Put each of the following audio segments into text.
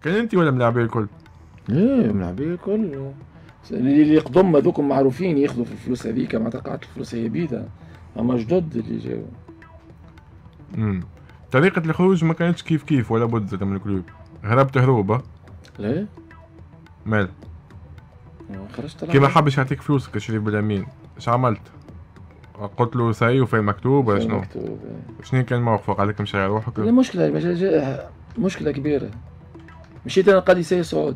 كان انت ولا ملاعبيه الكل؟ ايه ملاعبيه الكل. اللي يقدم هذوكم معروفين ياخذوا في الفلوس هذيك، ما قاعدة الفلوس هي بيدها، اما جدد اللي جاوا. طريقة الخروج ما كانتش كيف كيف ولا بد زاد من الكلوب. هربت هروبة؟ لا مال خرجت كي ما حبش يعطيك فلوسك شريف باليمين، اش عملت؟ قلت له ساي وفي مكتوب ولا شنو؟ مكتوب. شنو كان موقفك؟ قال لك مشي على روحك؟ لا مشكلة كبيرة. مشيت انا قادسية سعودي.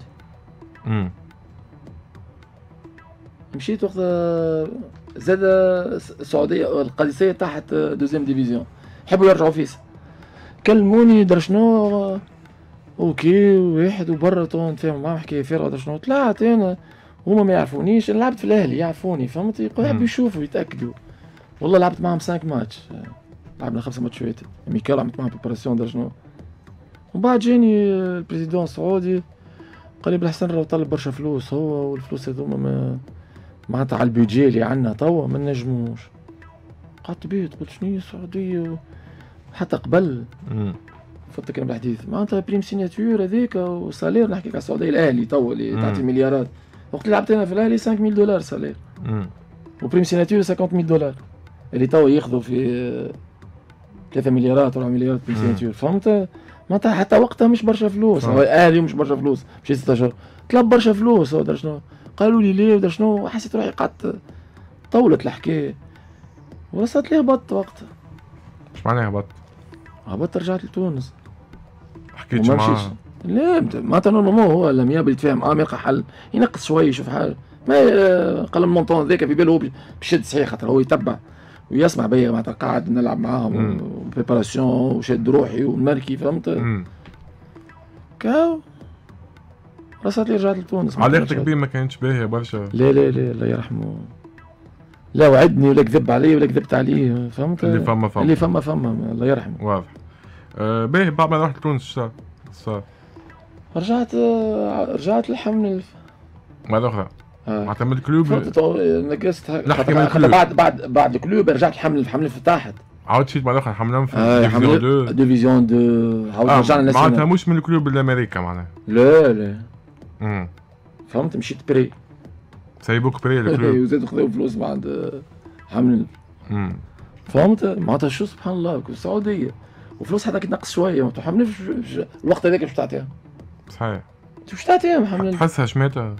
مشيت وقت زاد السعودية القادسية تحت دوزيام ديفيزيون، يحبوا يرجعوا فيس، كلموني در شنو اوكي واحد وبرا تو نتفاهم معاه حكاية فارغة در شنو. طلعت انا هما ما يعرفونيش، انا لعبت في الاهلي يعرفوني فهمت، يحبوا يشوفوا يتاكدوا. والله لعبت معاهم 5 ماتش، لعبنا 5 ماتشات ميكال، عملت معاهم بريباراسيون در شنو. ومن بعد جاني البريزيدون السعودي قال لي بالحسن راه طلب برشا فلوس هو، والفلوس هذوما ما معناتها على البيجي اللي عندنا توا ما نجموش. قعدت بيت قلت شنو هي السعودية حتى قبل فوتك انا بالحديث معناتها بريم سيناتور هذيك وسالير. نحكي على السعودية الاهلي توا اللي تعطي مليارات، وقت اللي لعبت انا في الاهلي 5000 دولار سالير، وبريم سيناتور 50000 دولار اللي توا ياخذوا في 3 مليارات 4 مليارات بريم سيناتور فهمت. معناتها حتى وقتها مش برشا فلوس، هو الاهلي مش برشا فلوس، مشيت 6 اشهر طلب برشا فلوس هو در شنو. قالوا لي ليه ودر شنو، حسيت روحي قعدت طولت الحكايه وصلت لي هبطت وقتها. اش معناها هبطت؟ هبطت رجعت لتونس. حكيتش معاه؟ لا معناتها نورمالمون هو لم يابل يتفاهم يلقى حل، ينقص شوي يشوف حاله. ما قال المونطون ذاك في باله هو بشد صحيح، خاطر هو يتبع ويسمع بيا معناتها قاعد نلعب معاهم بريباراسيون وشاد روحي والماركي فهمت. كاو رصت لي رجعت لتونس. علاقتك بيه ما كانتش باهيه برشا؟ لا لا لا الله يرحمه، لا وعدني ولا كذب علي ولا كذبت عليه فهمت. اللي فما الله يرحمه. واضح. باهي بعد ما رحت لتونس اش صار؟ رجعت الحمل مرة أخرى. معناتها من الكلوب نقصت نحكي من الكلوب بعد الكلوب رجعت الحمل فتحت. عاود شيت مرة أخرى حملهم في ديفيزيون 2. ديفيزيون 2 عاود رجعنا معناتها مش من الكلوب الأمريكا معناها؟ لا فهمت. مشيت بري سايبوك بري الكلوب وزادوا خذوا فلوس بعد حمل فهمت. معناتها شو سبحان الله السعودية وفلوس حتى تنقص شوية ما تحملش الوقت هذاك باش تعطيها. صحيح. باش تعطيها محمل تحسها شماتة؟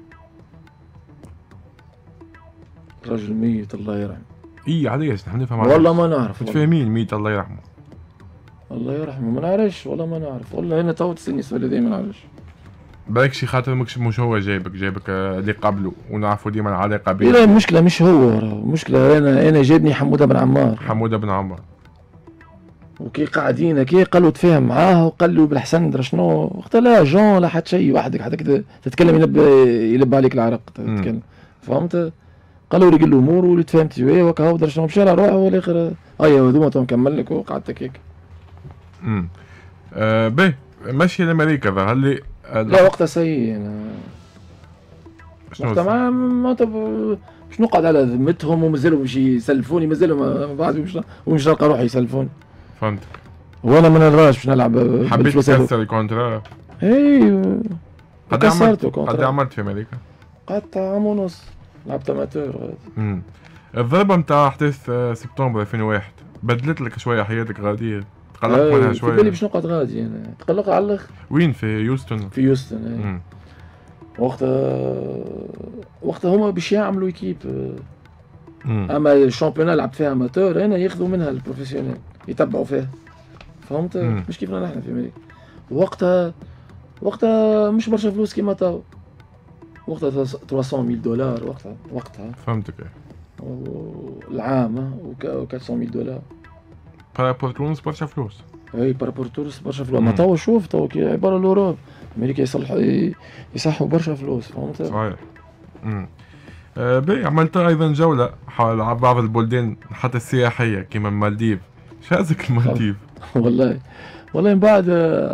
رجل ميت الله يرحمه. اي علاش نحن نفهم والله ما نعرف. متفاهمين ميت الله يرحمه. الله يرحمه ما نعرفش والله ما نعرف والله. انا تو تسني السؤال هذا ما نعرفش. بالكش خاطر مش هو جايبك اللي قبله ونعرفوا ديما العلاقه بينه. لا المشكله مش هو، المشكله انا جابني حموده بن عمار. حموده بن عمار وكي قاعدين كي قالوا تفاهم معاه وقال له بالحسن درا شنو وقت لا جون لا حتى شيء وحدك حتى تتكلم يلب عليك العرق تتكلم فهمت. قالوا لي قل له امور واللي تفهمت وياه وكا هو درا شنو مشى على روحه والاخر هذوما تو نكمل لك وقعدت هيك. باهي ماشي لامريكا هل لي لا وقتها سيء وقتها ما باش نقعد على ذمتهم ومازالوا باش يسلفوني مازالوا بعد ومش نلقى روحي يسلفوني. فهمتك. وانا ما نراش باش نلعب. حبيت تكسر الكونترا؟ اي كسرته قد عملت في امريكا؟ قعدت عام ونص لعبت اماتور. الضربة نتاع احداث سبتمبر 2001 بدلت لك شوية حياتك غادية؟ تقلقت منها شوية؟ في بالي باش نقعد غادي انا تقلق على الاخر. وين في هيوستن؟ في هيوستن وقتها هما باش يعملوا ايكيب. اما الشامبيونال لعبت فيها اماتور انا ياخذوا منها البروفيسيونيل يتبعوا فيها فهمت. مش كيفنا نحن في امريكا. وقتها مش برشا فلوس كيما توا. وقتها 300000 دولار وقتها فهمتك. العام و 400000 دولار بارابور تونس برشا فلوس. اي بارابور تونس برشا فلوس. ما توا شوف توا كي عباره الاوروب امريكا يصحوا برشا فلوس فهمت. صحيح. باهي عملت ايضا جوله حول بعض البلدان حتى السياحيه كيما المالديف. شازك المالديف؟ والله من بعد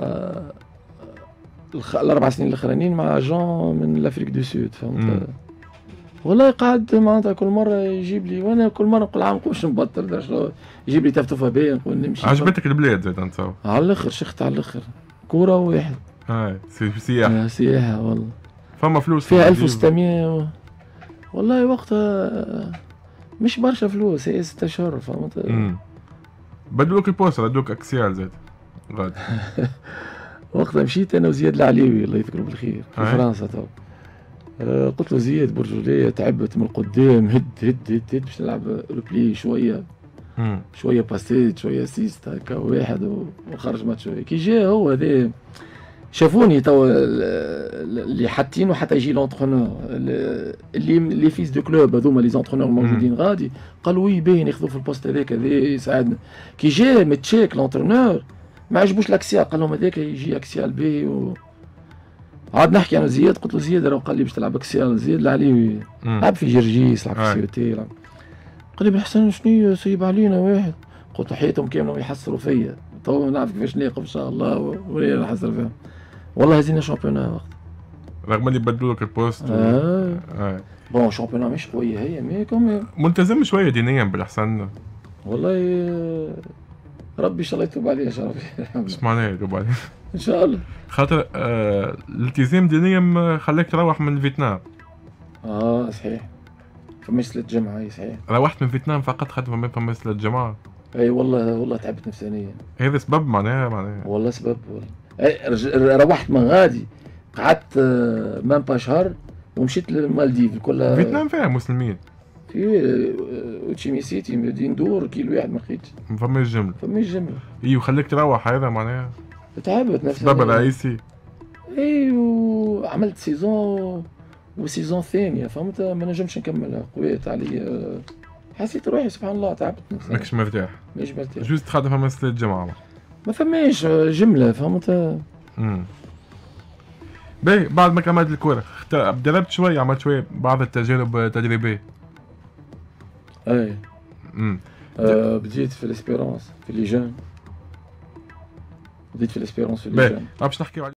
ال4 سنين الاخرانيين مع جون من الافريك دو سود فهمت. والله قاعد معناتها كل مره يجيب لي وانا كل مره نقول عام باش نبطل يجيب لي تفتفه بيا نقول نمشي. عجبتك البلاد زاد انت؟ على الاخر شخت على الاخر كوره واحد سياحة. سياحة والله. فما فلوس فيها 1600 والله وقتها مش برشا فلوس، هي 6 اشهر فهمت. بدلوك البوستر ادوك اكسيال زاد غادي. وقتها مشيت انا وزياد العليوي الله يذكره بالخير في فرنسا تو. قلت له زياد برجولية تعبت من القدام، هد هد هد هد باش نلعب ريبلي شويه شويه باسيت شويه سيست هكا واحد وخرج ماتش. كي جا هو هذا شافوني توا اللي حاطينه حتى يجي لونترونور اللي فيس دو كلوب هذوما لي زونترونور موجودين غادي قالوا وي باين ياخذوه في البوست هذاك هذا يساعدنا. كي جا متشيك لونترونور ما عجبوش الاكسيال، قال لهم هذاك يجي اكسيال باهي عاد نحكي انا زياد قلت له زياد راه قال لي باش تلعب اكسيال. زياد العليوي لعب في جرجيس لعب في سيوتي قال لي بالحسن شنو سيب علينا واحد. قلت له حياتهم كاملين يحصروا فيا تو نعرف كيفاش ناقف ان شاء الله ولا نحصر فيهم. والله هزينا شامبيونا وقت رغم اللي بدلوا لك البوست. بون شامبيونا مش قويه هي مي كوم ملتزم شويه دينيا بالاحسن. والله ربي ان شاء الله يتوب عليه شرفي. ايش معناه يتوب عليه؟ ان شاء الله. خاطر الالتزام دينيا خلاك تروح من فيتنام. صحيح. فماش صلاة الجمعة اي صحيح. روحت من فيتنام فقط خاطر فما صلاة الجمعة. اي والله تعبت نفسانيا. هذا سبب معناها والله سبب والله. روحت من غادي قعدت مام با شهر ومشيت للمالديف كلها. فيتنام فيها مسلمين. في وتشيمي سيتي ندور كيلو واحد ما لقيتش. ما فماش جملة. اي وخليك تروح هذا معناها. تعبت نفسي. السبب الرئيسي. اي وعملت سيزون وسيزون ثانية فهمت ما نجمش نكملها قويت علي. حسيت روحي سبحان الله تعبت نفسي. ماكش مرتاح. ماكش مرتاح. جوست خاطر فما صلاة الجمعة. ما فماش جملة فهمت. باهي بعد ما كملت الكورة دربت شوية عملت شوية بعض التجارب تدريبية. اي بديت في الاسبيرونس في لي جون. بديت في الاسبيرونس في لي جون. باش نحكيو